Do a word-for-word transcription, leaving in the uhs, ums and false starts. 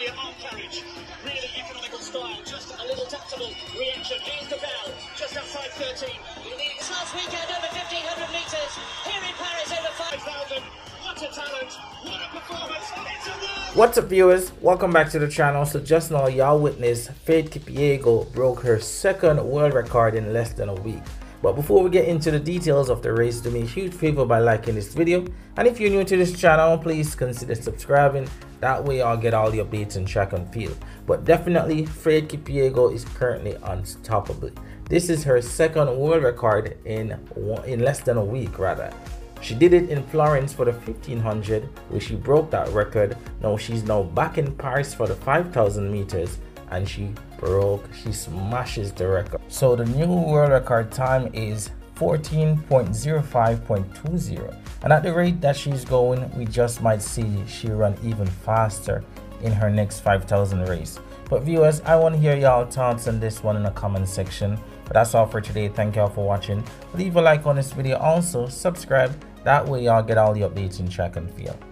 Arm carriage, really economical style, just a little tactable reaction. Here's the bell, just outside thirteen. This last weekend over fifteen hundred metres, here in Paris over five thousand. What a talent, what a performance, it's a world! What's up, viewers? Welcome back to the channel. So just now y'all witnessed Faith Kipyego broke her second world record in less than a week. But before we get into the details of the race, do me a huge favor by liking this video, and if you're new to this channel, please consider subscribing. That way I'll get all the updates in track and field. But definitely Faith Kipyego is currently unstoppable. This is her second world record in one, in less than a week rather. She did it in Florence for the fifteen hundred, where she broke that record. Now she's now back in Paris for the five thousand meters, and she broke, she smashes the record. So the new world record time is fourteen point zero five point two zero, and at the rate that she's going, we just might see she run even faster in her next five thousand race. But viewers, I want to hear y'all thoughts on this one in the comment section. But that's all for today. Thank y'all for watching. Leave a like on this video, also subscribe, that way y'all get all the updates in track and field.